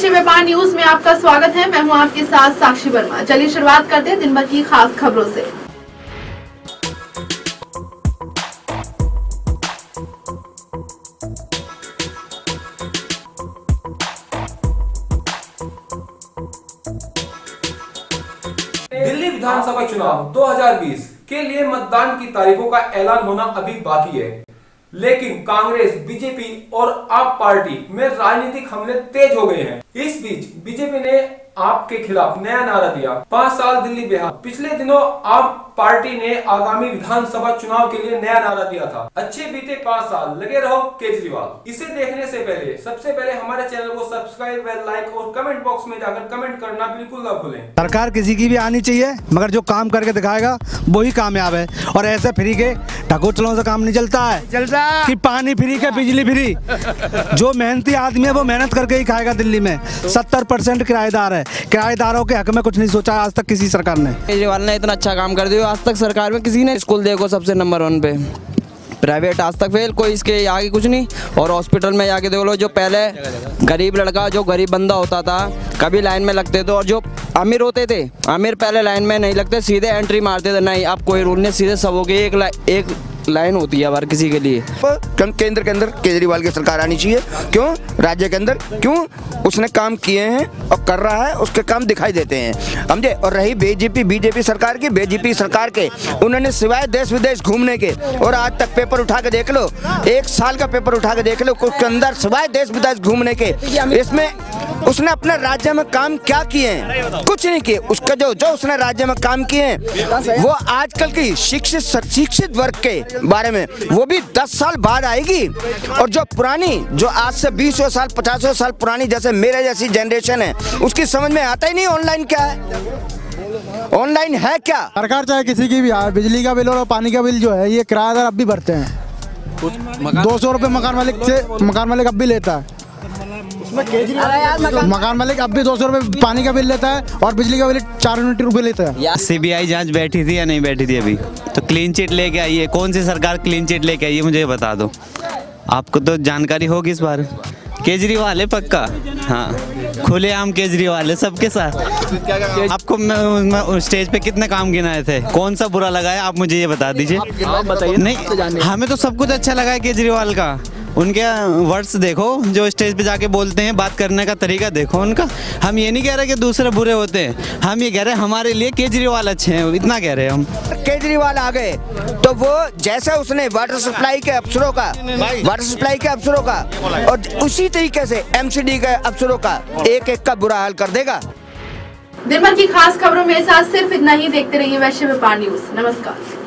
वैश्य व्यापार न्यूज में आपका स्वागत है। मैं हूं आपके साथ साक्षी वर्मा। चलिए शुरुआत करते हैं दिन भर की खास खबरों से। दिल्ली विधानसभा चुनाव 2020 के लिए मतदान की तारीखों का ऐलान होना अभी बाकी है, लेकिन कांग्रेस, बीजेपी और आप पार्टी में राजनीतिक हमले तेज हो गए हैं। इस बीच बीजेपी ने आप के खिलाफ नया नारा दिया, 5 साल दिल्ली बेहाल। पिछले दिनों आप पार्टी ने आगामी विधानसभा चुनाव के लिए नया नारा दिया था, अच्छे बीते 5 साल, लगे रहो केजरीवाल। इसे देखने से पहले सबसे पहले हमारे चैनल को सब्सक्राइब, लाइक और कमेंट बॉक्स में जाकर कमेंट करना बिल्कुल ना भूलें। सरकार किसी की भी आनी चाहिए, मगर जो काम करके दिखाएगा वही कामयाब है। और ऐसे फ्री के ढकोचलों से काम नहीं चलता है कि पानी फ्री के बिजली फ्री। जो मेहनती आदमी है वो मेहनत करके ही खाएगा। दिल्ली में 70% किराएदार है, किराएदारों के हक में कुछ नहीं सोचा आज तक किसी सरकार ने। केजरीवाल ने इतना अच्छा काम कर दिया, आज तक सरकार में किसी ने। स्कूल देखो सबसे नंबर 1 पे, प्राइवेट आज तक फेल, कोई इसके आगे कुछ नहीं। और हॉस्पिटल में जाके देख लो, जो पहले गरीब लड़का, जो गरीब बंदा होता था, कभी लाइन में लगते थे, और जो अमीर होते थे, अमीर पहले लाइन में नहीं लगते, सीधे एंट्री मारते थे। नहीं, अब कोई रूल नहीं, सीधे सबों की एक लाइन होती है हर किसी के लिए। केंद्र के अंदर केजरीवाल की सरकार आनी चाहिए। क्यों? राज्य के अंदर क्यों? उसने काम किए हैं और कर रहा है, उसके काम दिखाई देते हैं, समझे। और रही बीजेपी सरकार की, बीजेपी सरकार के उन्होंने सिवाय देश विदेश घूमने के, और आज तक पेपर उठा के देख लो, 1 साल का पेपर उठा के देख लो, उसके अंदर सिवाय देश विदेश घूमने के, इसमें उसने अपने राज्य में काम क्या किए हैं? कुछ नहीं किए। उसका जो उसने राज्य में काम किए हैं वो आजकल की शिक्षित वर्ग के बारे में, वो भी 10 साल बाद आएगी। और जो पुरानी, जो आज से 20 साल 50 साल पुरानी, जैसे मेरे जैसी जनरेशन है, उसकी समझ में आता ही नहीं ऑनलाइन क्या है, ऑनलाइन है क्या। सरकार चाहे किसी की भी आए, बिजली का बिल और पानी का बिल जो है ये किराएदार अब भी भरते हैं। 200 रुपये मकान मालिक अब भी लेता है। मकान मालिक अब भी 200 रुपये पानी का बिल लेता है और बिजली का बिल 4 रुपये लेता है। सीबीआई जांच बैठी थी या नहीं बैठी थी? अभी तो क्लीन चिट लेके आई है। कौन सी सरकार क्लीन चिट लेके आई है, मुझे बता दो। आपको तो जानकारी होगी इस बार। केजरीवाल है पक्का, हाँ, खुलेआम केजरीवाल है सबके साथ। आपको मैं स्टेज पे कितने काम गिनाए थे, कौन सा बुरा लगा है आप मुझे ये बता दीजिए। नहीं, हमें तो सब कुछ अच्छा लगा है केजरीवाल का। उनके वर्ड्स देखो, जो स्टेज पे जाके बोलते हैं, बात करने का तरीका देखो उनका। हम ये नहीं कह रहे कि दूसरे बुरे होते हैं, हम ये कह रहे हैं हमारे लिए केजरीवाल अच्छे हैं, इतना कह रहे हैं हम। केजरीवाल आ गए तो वो जैसे उसने वाटर सप्लाई के अफसरों का और उसी तरीके से एमसीडी के अफसरों का एक का बुरा हाल कर देगा। दिन भर की खास खबरों में साथ सिर्फ इतना ही। देखते रहिए वैश्य व्यापार न्यूज। नमस्कार।